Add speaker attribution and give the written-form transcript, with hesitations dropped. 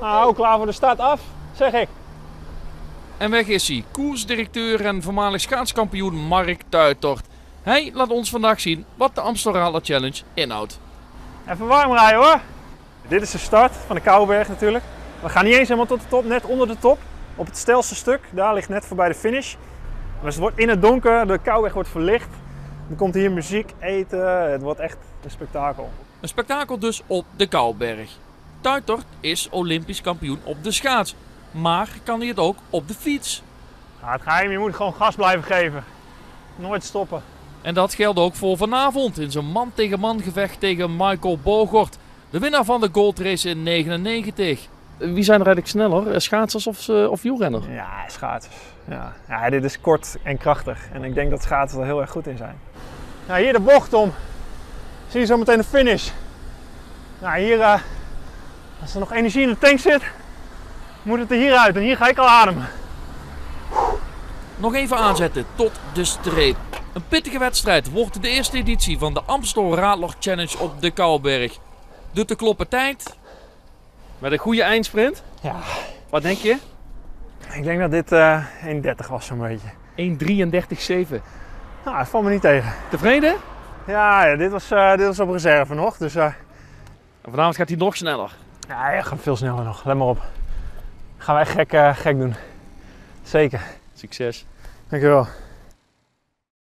Speaker 1: Nou, klaar voor de start af, zeg ik.
Speaker 2: En weg is hij, koersdirecteur en voormalig schaatskampioen Mark Tuitort. Hij laat ons vandaag zien wat de Amstel Radler Challenge inhoudt.
Speaker 1: Even warm rijden hoor. Dit is de start van de Kouwenberg natuurlijk. We gaan niet eens helemaal tot de top, net onder de top. Op het steilste stuk, daar ligt net voorbij de finish. Dus het wordt in het donker, de Kouwenberg wordt verlicht. Er komt hier muziek, eten, het wordt echt een spektakel.
Speaker 2: Een spektakel dus op de Kouwenberg. Tuitort is Olympisch kampioen op de schaats. Maar kan hij het ook op de fiets?
Speaker 1: Nou, het geheim, je moet gewoon gas blijven geven. Nooit stoppen.
Speaker 2: En dat geldt ook voor vanavond in zijn man-tegen-man gevecht tegen Michael Bogert. De winnaar van de goldrace in 1999. Wie zijn er eigenlijk sneller? Schaatsers of wielrenner?
Speaker 1: Ja, schaatsers. Ja, dit is kort en krachtig. En ik denk dat schaatsers er heel erg goed in zijn. Nou, hier de bocht om. Zie je zo meteen de finish. Nou, hier, als er nog energie in de tank zit, moet het er hieruit. En hier ga ik al ademen.
Speaker 2: Nog even aanzetten tot de streep. Een pittige wedstrijd wordt de eerste editie van de Amstel Radler Challenge op de Kouwenberg. Doet de kloppen tijd? Met een goede eindsprint?
Speaker 1: Ja.
Speaker 2: Wat denk je?
Speaker 1: Ik denk dat dit 1.30 was zo'n beetje.
Speaker 2: 1.33.7.
Speaker 1: Nou, dat valt me niet tegen.
Speaker 2: Tevreden?
Speaker 1: Ja, dit was op reserve nog. Dus
Speaker 2: En vanavond gaat hij nog sneller.
Speaker 1: ja, hij gaat veel sneller nog. Let maar op. Gaan wij gek doen. Zeker.
Speaker 2: Succes.
Speaker 1: Dankjewel.